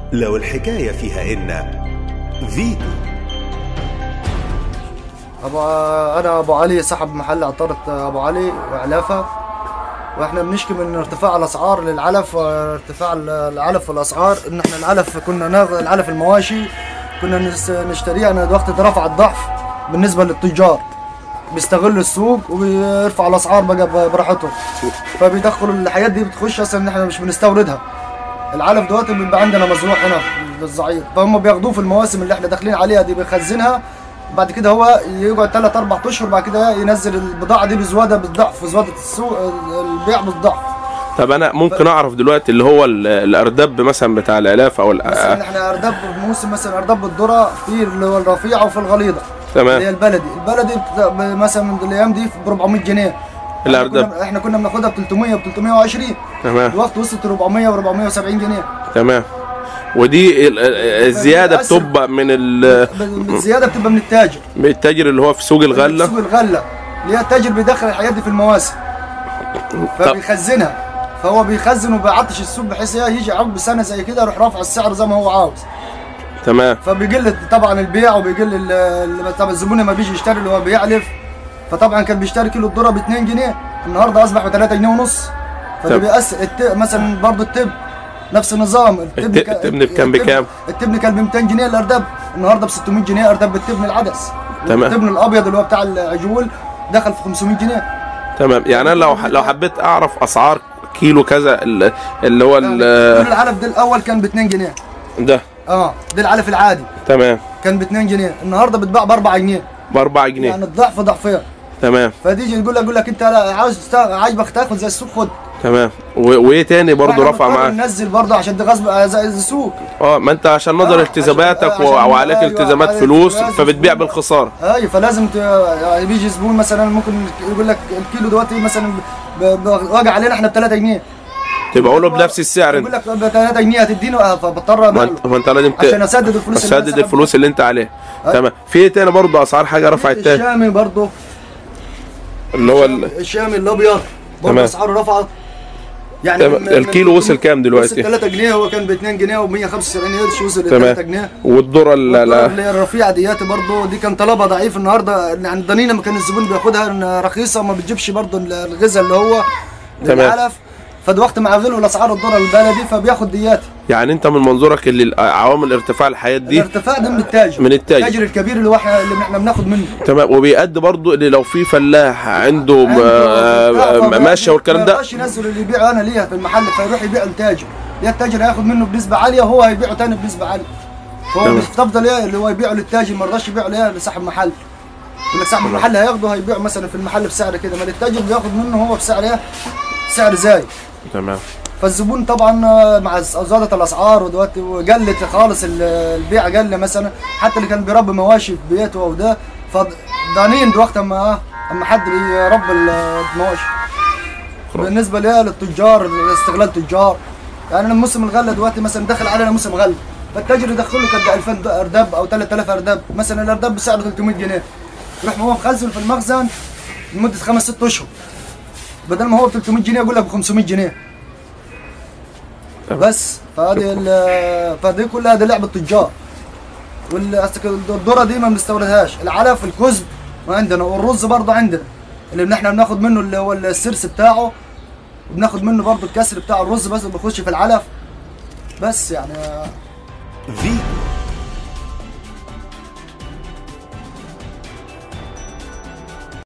لو الحكاية فيها إن فيتو. أنا أبو علي صاحب محل عطارة أبو علي وعلافة، وإحنا بنشكي من ارتفاع الأسعار للعلف وارتفاع العلف والأسعار. إن إحنا العلف كنا ناخذ العلف المواشي كنا نشتريه. أنا دلوقتي رفع الضعف بالنسبة للتجار، بيستغلوا السوق وبيرفعوا الأسعار بقى براحتهم، فبيدخلوا الحاجات دي بتخش أصلا إن إحنا مش بنستوردها. العلف دلوقتي بيبقى عندنا مزروع هنا في الزعير، فهم بياخدوه في المواسم اللي احنا داخلين عليها دي بيخزنها، بعد كده هو يقعد 3 4 اشهر، بعد كده ينزل البضاعه دي بزواده بالضعف، زواده السوق البيع بالضعف. طب انا ممكن اعرف دلوقتي اللي هو الارداب مثلا بتاع العلاف او مثلا احنا ارداب موسم مثلا ارداب الذره في اللي هو الرفيعه وفي الغليظه، تمام، اللي هي البلدي مثلا الايام دي ب 400 جنيه الارداب. احنا كنا بناخدها ب 300 و 320، تمام، الوقت وصلت 400 و 470 جنيه. تمام. ودي الزياده بتبقى من الزياده بتبقى من التاجر اللي هو في سوق الغله. سوق الغله اللي هي التاجر بيدخل الحاجات دي في المواسم فبيخزنها، فهو بيخزن وبيعطش السوق بحيث يجي عقب سنه زي كده يروح رافع السعر زي ما هو عاوز. تمام. فبيقل طبعا البيع وبيقل طبعا الزبون ما بيجي يشتري اللي هو بيعلف، فطبعا كان بيشتري كيلو الذره ب 2 جنيه، النهارده اصبح ب 3 جنيه ونص. فده بيأثر. مثلا برضه التب نفس النظام. التبن كان بكام؟ التبن كان ب 200 جنيه الارداب، النهارده ب 600 جنيه ارداب بالتبن العدس. تمام. التبن الابيض اللي هو بتاع العجول دخل في 500 جنيه. تمام. يعني انا لو حبيت اعرف اسعار كيلو كذا اللي هو كيلو العلف ده الاول كان ب 2 جنيه ده ده العلف العادي. تمام. كان ب 2 جنيه، النهارده بتباع ب 4 جنيه. ب 4 جنيه يعني الضعف ضعفين. تمام. فتيجي يقول لك انت عاوز عاجبك تاخد زي السوق خد. تمام. وايه تاني برضه رفع معاك؟ ننزل برضه عشان ده غصب زي السوق. ما انت عشان نظر التزاماتك وعليك التزامات فلوس فبتبيع بالخساره. ايوه، فلازم يعني بيجي زبون مثلا ممكن يقول لك الكيلو دلوقتي مثلا واقع علينا احنا ب 3 جنيه، تبقى له بنفس السعر. يقول لك ب 3 جنيه هتديني، فبضطر ما انت لازم عشان اسدد الفلوس اللي انت عليها. تمام. في ايه تاني برضه اسعار حاجه رفعت تاني؟ الشامي برضه اللي هو الشامي الابيض برضه اسعاره رفعت. يعني الكيلو وصل كام دلوقتي؟ وصل 3 جنيه، هو كان ب 2 جنيه و175 قرش، وصل ل 3 جنيه. والذره اللي هي الرفيعه دياتي برضه دي كان طلبها ضعيف النهارده، يعني ضنينه ما كان الزبون بياخدها رخيصه وما بتجيبش برضه الغذاء اللي هو العلف، فدلوقتي مع غلو الاسعار الذره البلدي فبياخد دياتي. يعني انت من منظورك اللي عوامل ارتفاع الحياه دي الارتفاع ده من التاجر التاجر الكبير اللي احنا بناخد منه. تمام. وبيأدي برضه اللي لو في فلاح عنده ماشيه والكلام ده، ما يقدرش ينزل اللي يبيعه انا ليها في المحل، فيروح يبيع للتاجر، التاجر هياخد منه بنسبه عاليه وهو هيبيعه تاني بنسبه عاليه، فهو بيفضل اللي هو يبيعه للتاجر، ما رضاش يبيعه لصاحب محل. يقول لك صاحب المحل هياخده هيبيعه مثلا في المحل بسعر كده، ما التاجر بياخد منه هو بسعر سعر زايد. تمام. فالزبون طبعا مع زياده الاسعار ودلوقتي وقلت خالص البيع قل، مثلا حتى اللي كان بيربي مواشي في بيته او ده فضانين دلوقتي اما حد بيربي المواشي. بالنسبه للتجار استغلال تجار، يعني موسم الغله دلوقتي مثلا دخل علينا موسم غله، فالتاجر يدخل له كده 2000 ارداب او 3000 ارداب، مثلا الارداب بسعره 300 جنيه، يروح هو مخزن في المخزن لمده 5 6 اشهر، بدل ما هو ب 300 جنيه يقول لك ب 500 جنيه بس. فدي كلها دي لعبه تجار. والذره دي ما بنستوردهاش، العلف الكزب عندنا، والرز برضه عندنا اللي احنا بناخد منه اللي هو السرس بتاعه، وبناخد منه برضه الكسر بتاع الرز بس بيخش في العلف بس يعني.